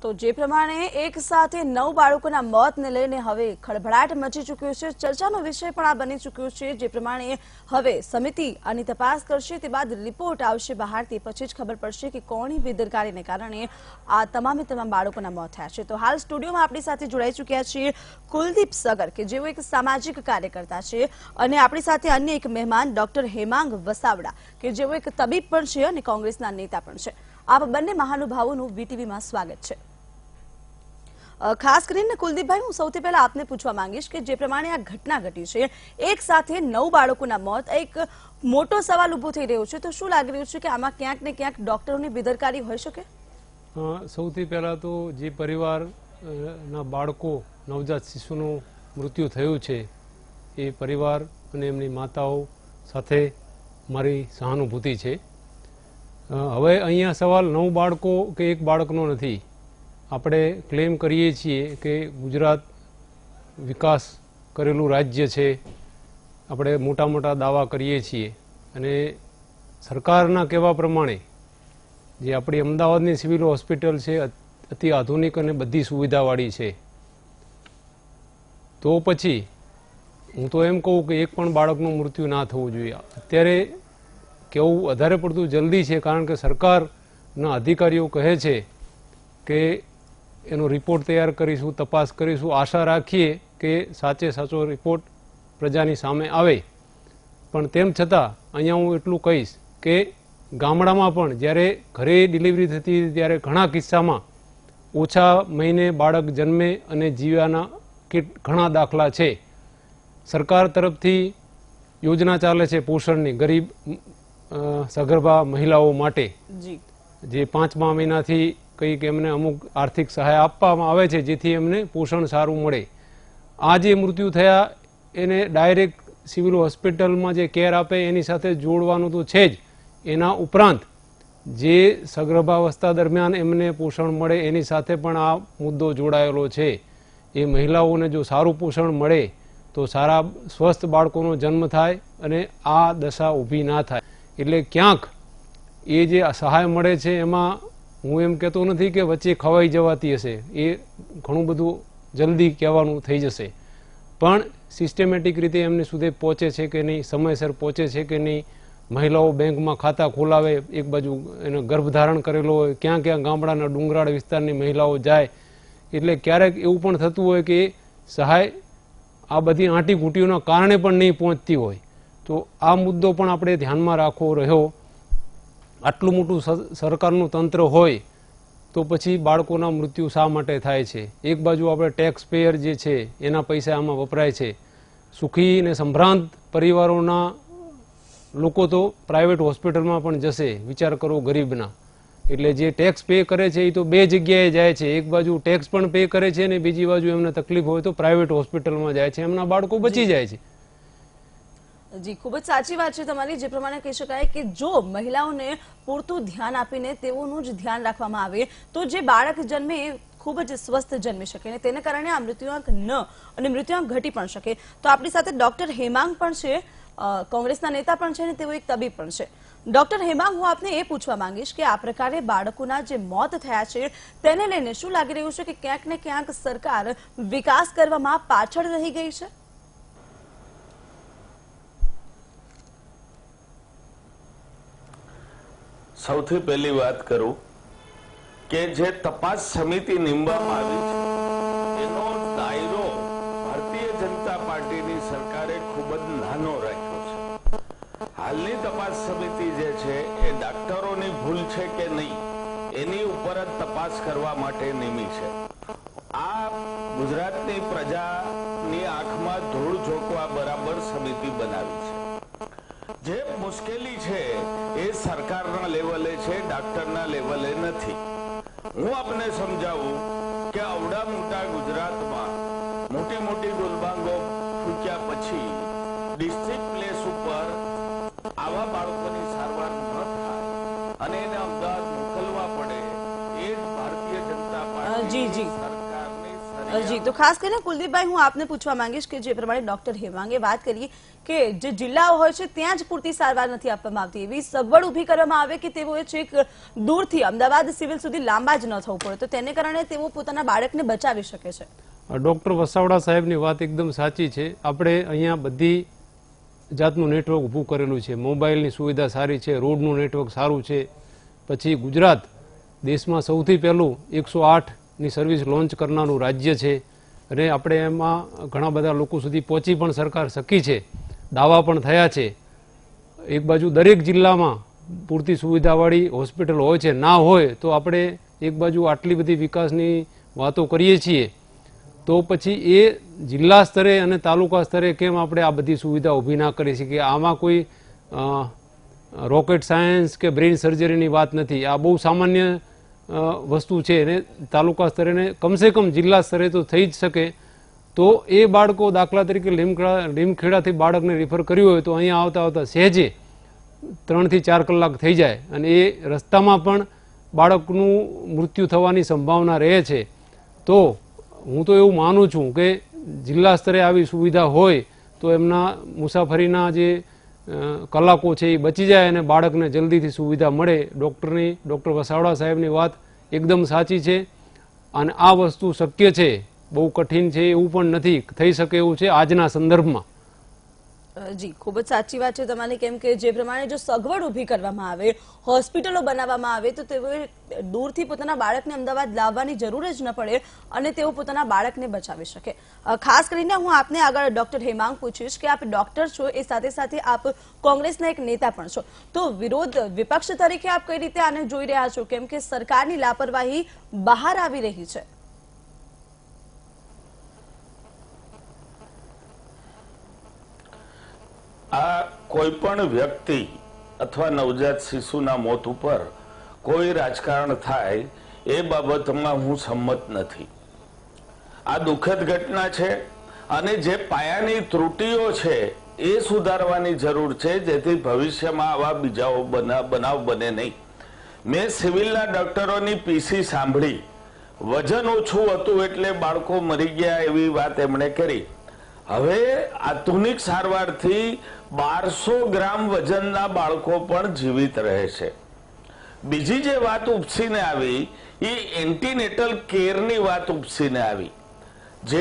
તો જે પ્રમાણે એક સાથે 9 બાળકોના મોતને લઈને હવે ખળભળાટ મચી ચૂક્યો છે, ચર્ચાનો વિષય પણ આ બની ચૂક્યો છે। જે પ્રમાણે હવે સમિતિ આની તપાસ કરશે, તે બાદ રિપોર્ટ આવશે બહાર, તે પછી જ ખબર પડશે કે કોની બેદરકારીને કારણે આ તમામે તમામ બાળકોના મોત થયા છે। તો હાલ સ્ટુડિયોમાં આપણી સાથે જોડાઈ ચૂક્યા છીએ કુલદીપ સગર, કે જેઓ એક સામાજિક કાર્યકર્તા છે, અને આપણી સાથે અન્ય એક મહેમાન ડોક્ટર હેમાંગ વસાવડા, કે જેઓ એક તબીબ પણ છે અને કોંગ્રેસના નેતા પણ છે। આપ બંને મહાનુભાવોનું વીટીવીમાં સ્વાગત છે। ખાસ કરીને કુલદીપભાઈ, હું સૌથી પહેલા આપને પૂછવા માંગીશ કે જે પ્રમાણે આ ઘટના ઘટી છે, એક સાથે 9 બાળકોના મોત, એક મોટો સવાલ ઉભો થઈ રહ્યો છે, તો શું લાગી રહ્યું છે કે આમાં ક્યાંક ને ક્યાંક ડોક્ટરોની બેદરકારી હોઈ શકે? સૌથી પહેલા તો જે પરિવારના બાળકો, નવજાત શિશુનું મૃત્યુ થયું છે, એ પરિવાર અને એમની માતાઓ સાથે મારી સહાનુભૂતિ છે। હવે અહીંયા સવાલ 9 બાળકો કે એક બાળકનો નથી। આપણે ક્લેમ કરીએ છીએ કે ગુજરાત વિકાસ કરેલું રાજ્ય છે, આપણે મોટા મોટા દાવા કરીએ છીએ, અને સરકારના કહેવા પ્રમાણે જે આપણી અમદાવાદની સિવિલ હોસ્પિટલ છે અતિ આધુનિક અને બધી સુવિધાવાળી છે। તો પછી હું તો એમ કહું કે એક પણ બાળકનું મૃત્યુ ના થવું જોઈએ। અત્યારે કેવું વધારે પડતું જલ્દી છે, કારણ કે સરકારના અધિકારીઓ કહે છે કે એનો રિપોર્ટ તૈયાર કરીશું, તપાસ કરીશું। આશા રાખીએ કે સાચે સાચો રિપોર્ટ પ્રજાની સામે આવે। પણ તેમ છતાં અહીંયા હું એટલું કહીશ કે ગામડામાં પણ જ્યારે ઘરે ડિલિવરી થતી ત્યારે ઘણા કિસ્સામાં ઓછા મહિને બાળક જન્મે અને જીવ્યાના ઘણા દાખલા છે। સરકાર તરફથી યોજના ચાલે છે પોષણની, ગરીબ સગર્ભા મહિલાઓ માટે, જે 5મા મહિનાથી કંઈક એમને અમુક આર્થિક સહાય આપવામાં આવે છે, જેથી એમને પોષણ સારું મળે। આ જે મૃત્યુ થયા એને ડાયરેક્ટ સિવિલ હોસ્પિટલમાં જે કેર આપે એની સાથે જોડવાનું તો છે જ, એના ઉપરાંત જે સગર્ભાવસ્થા દરમિયાન એમને પોષણ મળે એની સાથે પણ આ મુદ્દો જોડાયેલો છે। એ મહિલાઓને જો સારું પોષણ મળે તો સારા સ્વસ્થ બાળકોનો જન્મ થાય અને આ દશા ઊભી ના થાય। એટલે ક્યાંક એ જે સહાય મળે છે એમાં હું એમ કહેતો નથી કે વચ્ચે ખવાઈ જવાતી હશે, એ ઘણું બધું જલ્દી કહેવાનું થઈ જશે, પણ સિસ્ટમેટિક રીતે એમની સુધી પહોંચે છે કે નહીં, સમયસર પહોંચે છે કે નહીં, મહિલાઓ બેંકમાં ખાતા ખોલાવે, એક બાજુ એનો ગર્ભધારણ કરેલો હોય, ક્યાં ક્યાં ગામડાના ડુંગરાળ વિસ્તારની મહિલાઓ જાય। એટલે ક્યારેક એવું પણ થતું હોય કે સહાય આ બધી આંટી ઘૂંટીઓના કારણે પણ નહીં પહોંચતી હોય। તો આ મુદ્દો પણ આપણે ધ્યાનમાં રાખવો રહ્યો। આટલું મોટું સરકારનું તંત્ર હોય તો પછી બાળકોના મૃત્યુ શા માટે થાય છે? એક બાજુ આપણે ટેક્સ પેયર જે છે એના પૈસા આમાં વપરાય છે। સુખી અને સંભ્રાંત પરિવારોના લોકો તો પ્રાઇવેટ હોસ્પિટલમાં પણ જશે, વિચાર કરો ગરીબના। એટલે જે ટેક્સ પે કરે છે એ તો બે જગ્યાએ જાય છે, એક બાજુ ટેક્સ પણ પે કરે છે અને બીજી બાજુ એમને તકલીફ હોય તો પ્રાઇવેટ હોસ્પિટલમાં જાય છે, એમના બાળકો બચી જાય છે। જી, ખૂબ જ સાચી વાત છે તમારી। જે પ્રમાણે કહી શકાય કે જો મહિલાઓને પૂરતું ધ્યાન આપીને તેઓનું જ ધ્યાન રાખવામાં આવે તો જે બાળક જન્મે એ ખૂબ જ સ્વસ્થ જન્મી શકે, અને તેને કારણે આ મૃત્યુઆંક અને મૃત્યુઆંક ઘટી પણ શકે। તો આપણી સાથે ડોક્ટર હેમાંગ પણ છે, કોંગ્રેસના નેતા પણ છે, અને તેઓ એક તબીબ પણ છે। ડોક્ટર હેમાંગ, હું આપને એ પૂછવા માંગીશ કે આ પ્રકારે બાળકોના જે મોત થયા છે તેને લઈને શું લાગી રહ્યું છે કે ક્યાંક ને ક્યાંક સરકાર વિકાસ કરવામાં પાછળ રહી ગઈ છે? સૌથી પહેલી વાત કરું કે જે તપાસ સમિતિ નીમવામાં આવી છે એનો દાયરો ભારતીય જનતા પાર્ટીની સરકારે ખૂબ જ નાનો રાખ્યો છે। હાલની તપાસ સમિતિ જે છે એ ડાક્ટરોની ભૂલ છે કે નહીં એની ઉપર જ તપાસ કરવા માટે નીમી છે। આ ગુજરાતની પ્રજાની આંખમાં ધૂળ ઝોકવા બરાબર સમિતિ બનાવી છે। જે મુશ્કેલી છે એ સરકારના લેવલે છે, ડાક્ટરના લેવલે નથી। હું આપને સમજાવું કે આવડા મોટા ગુજરાતમાં મોટી મોટી ગુલબાંગો ફૂક્યા પછી ડિસ્ટ્રિક્ટ પ્લેસ ઉપર આવા બાળકોની સારવાર ન થાય અને એને અમદાવાદ મોકલવા પડે, એ ભારતીય જનતા પાર્ટી સરકારની જી, તો ખાસ કરીને કુલદીપભાઈ હું આપને પૂછવા માંગીશ કે જે પ્રમાણે ડોક્ટર હેમાંગે વાત કરી કે જે જિલ્લાઓ હોય છે ત્યાં જ પૂરતી સારવાર નથી આપવામાં આવતી, એવી સગવડ ઊભી કરવામાં આવે કે તેઓએ છેક દૂરથી અમદાવાદ સિવિલ સુધી લાંબા જ ન થવું પડે, તો તેને કારણે તેઓ પોતાના બાળકને બચાવી શકે છે. ડોક્ટર વસાવડા સાહેબની વાત એકદમ સાચી છે. આપણે અહીંયા બધી જાતનું નેટવર્ક ઊભું કરેલું છે, મોબાઈલની સુવિધા સારી છે, રોડનું નેટવર્ક સારું છે. પછી ગુજરાત દેશમાં સૌથી પહેલું 108ની સર્વિસ લોન્ચ કરનારું રાજ્ય છે અને આપણે એમાં ઘણા બધા લોકો સુધી પહોંચી પણ સરકાર શકી છે, દાવા પણ થયા છે. એક બાજુ દરેક જિલ્લામાં પૂરતી સુવિધાવાળી હોસ્પિટલ હોય છે, ના હોય તો આપણે એક બાજુ આટલી બધી વિકાસની વાતો કરીએ છીએ તો પછી એ જિલ્લા સ્તરે અને તાલુકા સ્તરે કેમ આપણે આ બધી સુવિધા ઊભી ના કરી શકીએ? આમાં કોઈ રોકેટ સાયન્સ કે બ્રેઇન સર્જરીની વાત નથી, આ બહુ સામાન્ય વસ્તુ છે અને તાલુકા સ્તરે ને કમસે કમ જિલ્લા સ્તરે તો થઈ જ શકે. તો એ બાળકો દાખલા તરીકે લીમખેડાથી બાળકને રિફર કર્યું હોય તો અહીંયા આવતા આવતા સહેજે 3 થી 4 કલાક થઈ જાય અને એ રસ્તામાં પણ બાળકનું મૃત્યુ થવાની સંભાવના રહે છે. તો હું તો એવું માનું છું કે જિલ્લા સ્તરે આવી સુવિધા હોય તો એમના મુસાફરીના જે કલાકો છે એ બચી જાય અને બાળકને જલ્દીથી સુવિધા મળે. ડૉક્ટર વસાવડા સાહેબની વાત એકદમ સાચી છે અને આ વસ્તુ શક્ય છે, બહુ કઠિન છે એવું પણ નથી, થઈ શકે એવું છે આજના સંદર્ભમાં. જી, ખૂબ જ સાચી વાત છે તમારી, કેમ કે જે પ્રમાણે જો સગવડ ઊભી કરવામાં આવે, હોસ્પિટલો બનાવવામાં આવે તો તેઓએ દૂરથી પોતાના બાળકને અમદાવાદ લાવવાની જરૂર જ ન પડે અને તેઓ પોતાના બાળકને બચાવી શકે. ખાસ કરીને હું આપને આગળ ડોક્ટર હેમાંગ પૂછીશ કે આપ ડોક્ટર છો, એ સાથે સાથે આપ કોંગ્રેસના એક નેતા પણ છો, તો વિપક્ષ તરીકે આપ કઈ રીતે આને જોઈ રહ્યા છો, કેમ કે સરકારની લાપરવાહી બહાર આવી રહી છે? આ કોઈ પણ વ્યક્તિ અથવા નવજાત શિશુના મોત ઉપર કોઈ રાજકારણ થાય એ બાબતમાં હું સંમત નથી. આ દુઃખદ ઘટના છે અને જે પાયાની ત્રુટીઓ છે એ સુધારવાની જરૂર છે જેથી ભવિષ્યમાં આવા બીજાઓ બનાવ બને નહીં. મેં સિવિલના ડોક્ટરોની પીસી સાંભળી, વજન ઓછું હતું એટલે બાળકો મરી ગયા એવી વાત એમણે કરી. હવે આધુનિક સારવારથી 1200 ગ્રામ વજનના બાળકો પણ જીવિત રહે છે. બીજી જે વાત ઉપસીને આવી એ એન્ટીનેટલ કેરની વાત ઉપસીને આવી. જે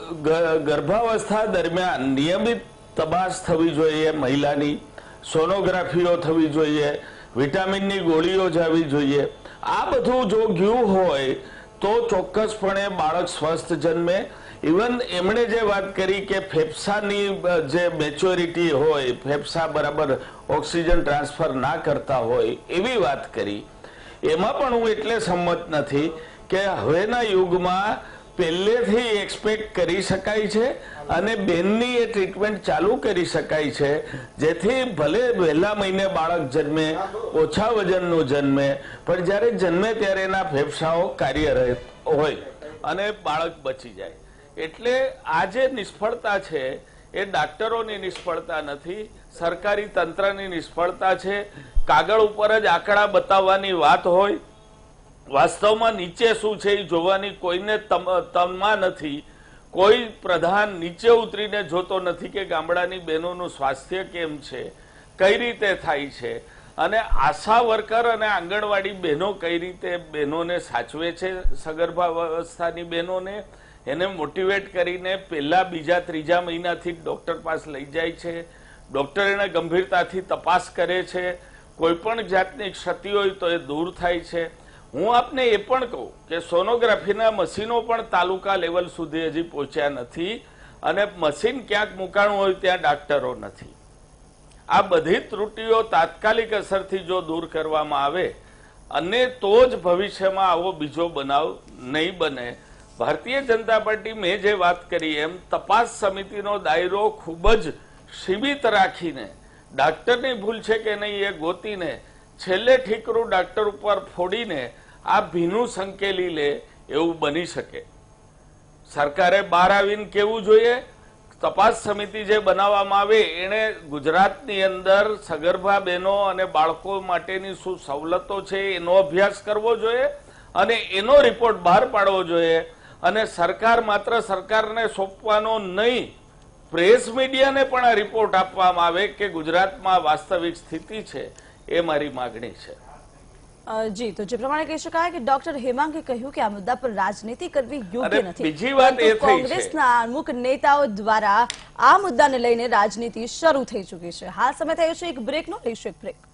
ગર્ભાવસ્થા દરમિયાન નિયમિત તપાસ થવી જોઈએ, મહિલાની સોનોગ્રાફીઓ થવી જોઈએ, વિટામિનની ગોળીઓ જવી જોઈએ. આ બધું જો ગયું હોય તો ચોક્કસપણે બાળક સ્વસ્થ જન્મે. ઇવન એમણે જે વાત કરી કે ફેફસાની જે મેચ્યોરિટી હોય, ફેફસા બરાબર ઓક્સિજન ટ્રાન્સફર ના કરતા હોય એવી વાત કરી, એમાં પણ હું એટલે સંમત નથી કે હવેના યુગમાં પહેલેથી એક્સપેક્ટ કરી શકાય છે અને બેનની એ ટ્રીટમેન્ટ ચાલુ કરી શકાય છે જેથી ભલે વહેલા મહિને બાળક જન્મે, ઓછા વજનનું જન્મે, પણ જ્યારે જન્મે ત્યારે એના ફેફસાઓ કાર્યરત હોય અને બાળક બચી જાય. એટલે આ જે નિષ્ફળતા છે એ ડાક્ટરોની નિષ્ફળતા નથી, સરકારી તંત્રની નિષ્ફળતા છે. કાગળ ઉપર જ આંકડા બતાવવાની વાત હોય, વાસ્તવમાં નીચે શું છે એ જોવાની કોઈને તમા નથી. કોઈ પ્રધાન નીચે ઉતરીને જોતો નથી કે ગામડાની બહેનોનું સ્વાસ્થ્ય કેમ છે, કઈ રીતે થાય છે, અને આશા વર્કર અને આંગણવાડી બહેનો કઈ રીતે બહેનોને સાચવે છે, સગર્ભાવસ્થાની બહેનોને એને મોટિવેટ કરીને પહેલા, બીજા, ત્રીજા મહિનાથી ડોક્ટર પાસે લઈ જાય છે. ડોક્ટર એને ગંભીરતાથી તપાસ કરે છે, કોઈ પણ જાતની ક્ષતિ હોય તો એ દૂર થાય છે. હું આપને એ પણ કહું કે સોનોગ્રાફીના મશીનો પણ તાલુકા લેવલ સુધી હજી પહોંચ્યા નથી અને મશીન ક્યાંક મુકાણું હોય ત્યાં ડાક્ટરો નથી. આ બધી ત્રુટીઓ તાત્કાલિક અસરથી જો દૂર કરવામાં આવે અને તો જ ભવિષ્યમાં આવો બીજો બનાવ નહીં બને. ભારતીય જનતા પાર્ટી મેં જે વાત કરી એમ તપાસ સમિતિનો દાયરો ખૂબ જ સીમિત રાખીને, ડાક્ટરની ભૂલ છે કે નહીં એ ગોતીને, છેલ્લે ઠીકરું ડાક્ટર ઉપર ફોડીને આ ભીનું સંકેલી લે એવું બની શકે. સરકારે બહાર આવીને કેવું જોઈએ, તપાસ સમિતિ જે બનાવવામાં આવે એને ગુજરાતની અંદર સગર્ભા બહેનો અને બાળકો માટેની શું સવલતો છે એનો અભ્યાસ કરવો જોઈએ અને એનો રિપોર્ટ બહાર પાડવો જોઈએ અને સરકાર માત્ર સરકારને સોંપવાનો નહીં, પ્રેસ મીડિયાને પણ આ રિપોર્ટ આપવામાં આવે કે ગુજરાતમાં વાસ્તવિક સ્થિતિ છે, એ મારી માગણી છે. જી, તો જે પ્રમાણે કહી શકાય કે ડોક્ટર હેમાંગે કહ્યું કે આ મુદ્દા પર રાજનીતિ કરવી યોગ્ય નથી. બીજી વાત એ થઈ છે, કોંગ્રેસના અમુક નેતાઓ દ્વારા આ મુદ્દાને લઈને રાજનીતિ શરૂ થઈ ચૂકી છે. હાલ સમય થયો છે એક બ્રેકનો, લઈશું એક બ્રેક.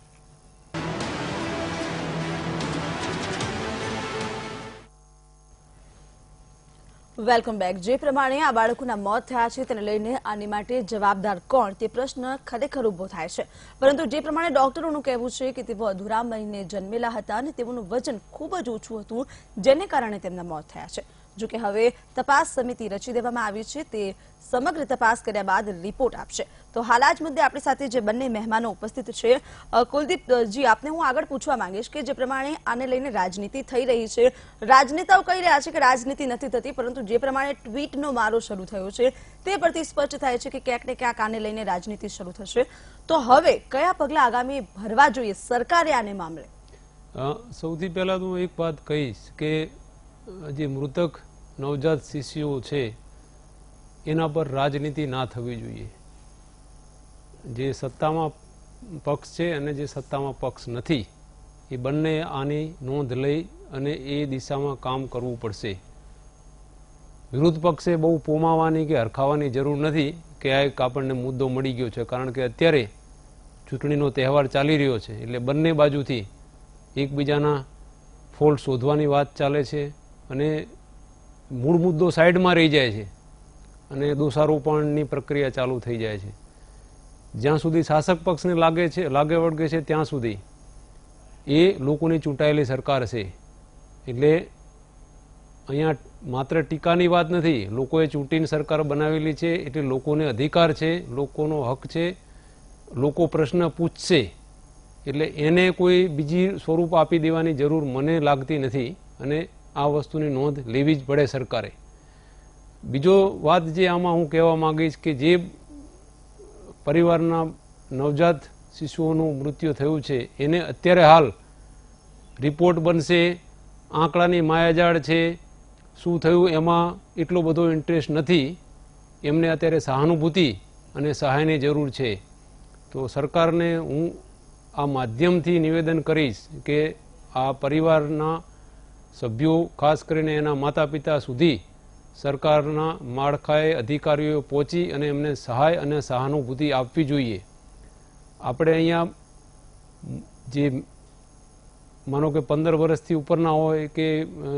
Welcome back. જે પ્રમાણે આ બાળકોના મોત થયા છે તેને લઈને આની માટે જવાબદાર કોણ તે પ્રશ્ન ખરેખર ઉભો થાય છે. પરંતુ જે પ્રમાણે ડોક્ટરોનું કહેવું છે કે તેઓ અધૂરા મહિને જન્મેલા હતા અને તેઓનું વજન ખૂબ જ ઓછું હતું, જેને કારણે તેમના મોત થયા છે. જોકે હવે તપાસ સમિતિ રચી દેવામાં આવી છે, તે સમગ્ર તપાસ કર્યા બાદ રિપોર્ટ આપશે. તો હાલ જ મુદ્દે આપણી સાથે જે બંને મહેમાનો ઉપસ્થિત છે, કુલદીપજી, આપને હું આગળ પૂછવા માંગીશ કે જે પ્રમાણે આને લઈને રાજનીતિ થઈ રહી છે, રાજનેતાઓ કહી રહ્યા છે કે રાજનીતિ નથી થતી, પરંતુ જે પ્રમાણે ટ્વીટનો મારો શરૂ થયો છે તે પરથી સ્પષ્ટ થાય છે કે ક્યાંક ને ક્યાંક આને લઈને રાજનીતિ શરૂ થશે. તો હવે કયા પગલા આગામી ભરવા જોઈએ સરકારે આને મામલે? સૌથી પહેલા તો એક વાત કહીશ કે જે મૃતક નવજાત શિશુઓ છે એના પર રાજનીતિ ના થવી જોઈએ. જે સત્તામાં પક્ષ છે અને જે સત્તામાં પક્ષ નથી, એ બંને આની નોંધ લઈ અને એ દિશામાં કામ કરવું પડશે. વિરોધ પક્ષે બહુ પોમાવાની કે હરખાવાની જરૂર નથી કે આ એક આપણને મુદ્દો મળી ગયો છે, કારણ કે અત્યારે ચૂંટણીનો તહેવાર ચાલી રહ્યો છે, એટલે બંને બાજુથી એકબીજાના ફોલ્ટ શોધવાની વાત ચાલે છે અને મૂળ મુદ્દો સાઈડમાં રહી જાય છે અને દોષારોપણની પ્રક્રિયા ચાલુ થઈ જાય છે. જ્યાં સુધી શાસક પક્ષને લાગે વળગે છે ત્યાં સુધી એ લોકોની ચૂંટાયેલી સરકાર છે. એટલે અહીંયા માત્ર ટીકાની વાત નથી, લોકોએ ચૂંટીને સરકાર બનાવેલી છે, એટલે લોકોને અધિકાર છે, લોકોનો હક છે, લોકો પ્રશ્ન પૂછશે, એટલે એને કોઈ બીજી સ્વરૂપ આપી દેવાની જરૂર મને લાગતી નથી અને આ વસ્તુની નોંધ લેવી જ પડે સરકારે. બીજો વાત જે આમાં હું કહેવા માંગીશ કે જે પરિવારના નવજાત શિશુઓનું મૃત્યુ થયું છે એને અત્યારે હાલ રિપોર્ટ બનશે, આંકડાની માયાજાળ છે, શું થયું એમાં એટલો બધો ઇન્ટરેસ્ટ નથી. એમને અત્યારે સહાનુભૂતિ અને સહાયની જરૂર છે. તો સરકારને હું આ માધ્યમથી નિવેદન કરીશ કે આ પરિવારના સભ્યો, ખાસ કરીને એના માતા પિતા સુધી સરકારના માળખાએ અધિકારીઓ પહોંચી અને એમને સહાય અને સહાનુભૂતિ આપવી જોઈએ. આપણે અહીંયા જે માનો કે 15 વર્ષથી ઉપરના હોય કે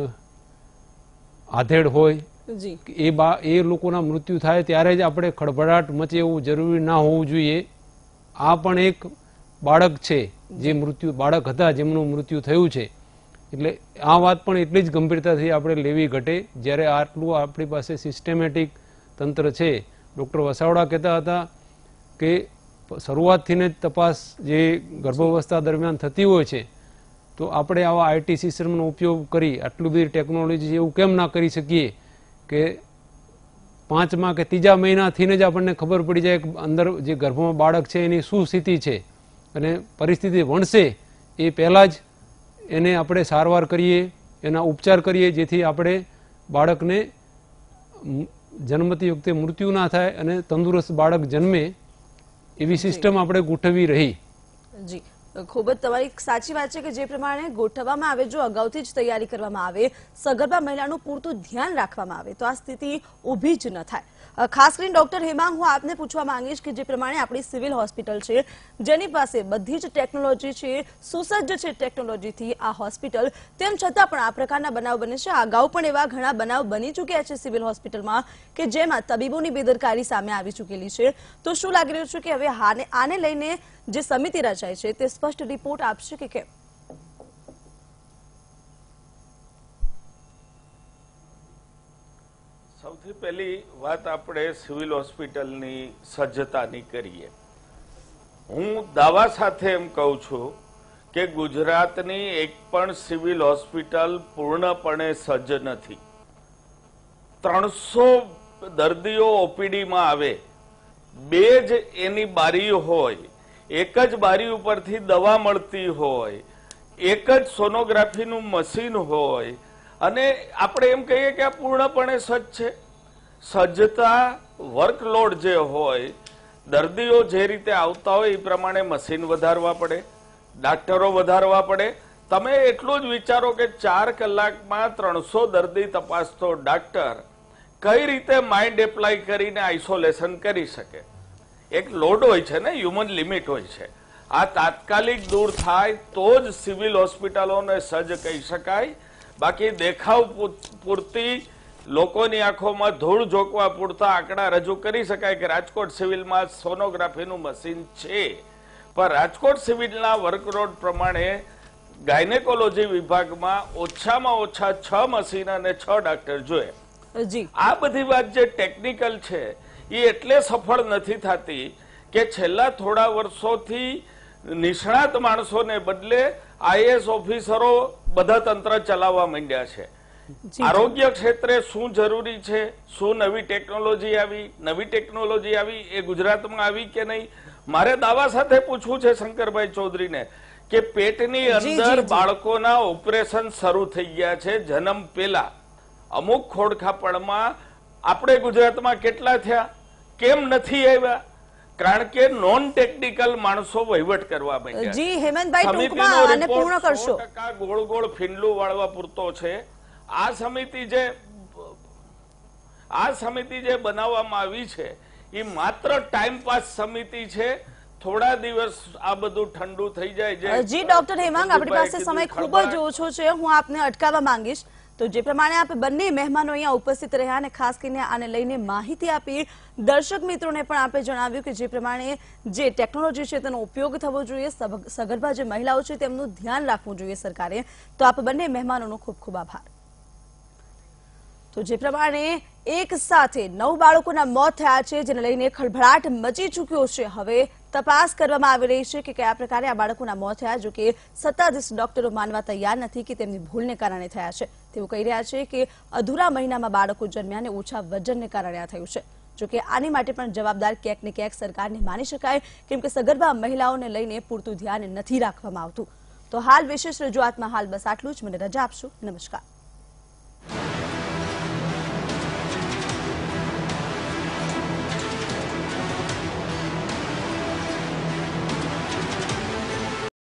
આધેડ હોય, એ લોકોના મૃત્યુ થાય ત્યારે જ આપણે ખળભળાટ મચે એવું જરૂરી ના હોવું જોઈએ. આ પણ એક બાળક છે, જે બાળક હતા જેમનું મૃત્યુ થયું છે, એટલે આ વાત પણ એટલી જ ગંભીરતાથી આપણે લેવી ઘટે. જ્યારે આટલું આપણી પાસે સિસ્ટમેટિક તંત્ર છે. ડૉક્ટર વસાવડા કહેતા હતા કે શરૂઆતથી જ તપાસ જે ગર્ભાવસ્થા દરમિયાન થતી હોય છે, તો આપણે આવા આઈટી સિસ્ટમનો ઉપયોગ કરી આટલી બધી ટેકનોલોજી એવું કેમ ના કરી શકીએ કે 5મા કે 3જા મહિનાથી જ આપણને ખબર પડી જાય કે અંદર જે ગર્ભમાં બાળક છે એની શું સ્થિતિ છે અને પરિસ્થિતિ વણશે એ પહેલાં જ એને આપણે સારવાર કરીએ, એના ઉપચાર કરીએ, જેથી આપણે બાળકને જન્મતી વખતે મૃત્યુ ના થાય અને તંદુરસ્ત બાળક જન્મે એવી સિસ્ટમ આપણે ગોઠવી રહી. જી, ખૂબ જ તમારી સાચી વાત છે કે જે પ્રમાણે ગોઠવવામાં આવે, જો અગાઉથી જ તૈયારી કરવામાં આવે, સગર્ભા મહિલાનું પૂરતું ધ્યાન રાખવામાં આવે તો આ સ્થિતિ ઊભી જ ન થાય. ખાસ કરીને ડોક્ટર હેમાંગ, હું આપને પૂછવા માંગીશ કે જે પ્રમાણે આપણી સિવિલ હોસ્પિટલ છે, જેની પાસે બધી જ ટેકનોલોજી છે, સુસજ્જ છે ટેકનોલોજીથી આ હોસ્પિટલ, તેમ છતાં પણ આ પ્રકારના બનાવ બને છે. અગાઉ પણ એવા ઘણા બનાવ બની ચૂક્યા છે સિવિલ હોસ્પિટલમાં કે જેમાં તબીબોની બેદરકારી સામે આવી ચૂકેલી છે. તો શું લાગી રહ્યું છે કે હવે આને લઈને જે સમિતિ રચાય છે તે સ્પષ્ટ રિપોર્ટ આપશે કે કેમ? સૌથી પહેલી વાત આપણે સિવિલ હોસ્પિટલની સજ્જતાની કરીએ. હું દાવા સાથે એમ કહું છું કે ગુજરાતની એક પણ સિવિલ હોસ્પિટલ પૂર્ણપણે સજ્જ નથી. 300 દર્દીઓ ઓપીડીમાં આવે, 2 જ એની બારી હોય, એક જ બારી ઉપરથી દવા મળતી હોય, એક જ સોનોગ્રાફીનું મશીન હોય અને આપણે એમ કહીએ કે આ પૂર્ણપણે સજ્જ છે. સજ્જતા વર્કલોડ જે હોય, દર્દીઓ જે રીતે આવતા હોય એ પ્રમાણે મશીન વધારવા પડે, ડાક્ટરો વધારવા પડે. તમે એટલું જ વિચારો કે 4 કલાકમાં 300 દર્દી તપાસતો ડાક્ટર કઈ રીતે માઇન્ડ એપ્લાય કરીને આઇસોલેશન કરી શકે. એક લોડ હોય છે ને, હ્યુમન લિમિટ હોય છે. આ તાત્કાલિક દૂર થાય તો જ સિવિલ હોસ્પિટલોને સજ્જ કહી શકાય. બાકી દેખાવ પૂરતી લોકોની આંખોમાં ધૂળ ઝોકવા પૂરતા આંકડા રજૂ કરી શકાય કે રાજકોટ સિવિલમાં સોનોગ્રાફીનું મશીન છે, પણ રાજકોટ સિવિલના વર્કલોડ પ્રમાણે ગાયનેકોલોજી વિભાગમાં ઓછામાં ઓછા 6 મશીન અને 6 ડાક્ટર જોઈએ. આ બધી વાત જે ટેકનિકલ છે એ એટલે સફળ નથી થતી કે છેલ્લા થોડા વર્ષોથી નિષ્ણાત માણસોને બદલે આઈએએસ ઓફિસરો બધા તંત્ર ચલાવવા માંડ્યા છે. આરોગ્ય ક્ષેત્રે શું જરૂરી છે, શું નવી ટેકનોલોજી આવી, એ ગુજરાતમાં આવી કે નહીં, મારે દાવા સાથે પૂછવું છે શંકરભાઈ ચૌધરીને કે પેટની અંદર બાળકોના ઓપરેશન શરૂ થઈ ગયા છે જન્મ પહેલા. અમુક ખોડખાપણમાં આપણે ગુજરાતમાં કેટલા થયા, કેમ નથી આવ્યા? કારણ કે નોન ટેકનિકલ માણસો વહીવટ કરવા માંડ્યા. જી હેમંતભાઈ, ટૂંકમાં આને પૂર્ણ કરશો. 100% ગોળ ગોળ ફીંડલું વાળવા પૂરતો છે. આ સમિતિ જે બનાવવામાં આવી છે એ માત્ર ટાઈમ પાસ સમિતિ છે. થોડા દિવસ આ બધું ઠંડુ થઈ જાય. જી ડોક્ટર હેમાંગ, આપણી પાસે સમય ખૂબ જ ઓછો છે. હું આપને અટકાવવા માંગીશ. તો જે પ્રમાણે આપ બંને મહેમાનો અહીંયા ઉપસ્થિત રહ્યા અને ખાસ કરીને આને લઈને માહિતી આપી, દર્શક મિત્રોને પણ આપે જણાવ્યું કે જે પ્રમાણે જે ટેકનોલોજી છે તેનો ઉપયોગ થવો જોઈએ, સગર્ભા જે મહિલાઓ છે તેમનું ધ્યાન રાખવું જોઈએ સરકારે. તો આપ બંને મહેમાનોનો ખૂબ ખૂબ આભાર. તો જે પ્રમાણે એક સાથે 9 બાળકોના મોત થયા છે, જેને લઈને ખળભળાટ મચી ચૂક્યો છે. હવે તપાસ કરવામાં આવી રહી છે કે કયા પ્રકારે આ બાળકોના મોત થયા. જો કે સત્તાધીશ ડોક્ટરો માનવા તૈયાર નથી કે તેમની ભૂલને કારણે થયા છે. તેઓ કહી રહ્યા છે કે અધૂરા મહિનામાં બાળકો જન્મ્યા અને ઓછા વજનને કારણે આ થયું છે. જો કે આની માટે પણ જવાબદાર ક્યાંક ને ક્યાંક સરકારને માની શકાય, કેમ કે સગર્ભા મહિલાઓને લઈને પૂરતું ધ્યાન નથી રાખવામાં આવતું. તો હાલ વિશેષ રજૂઆતમાં હાલ બસ આટલું જ. મને રજા આપશો. નમસ્કાર.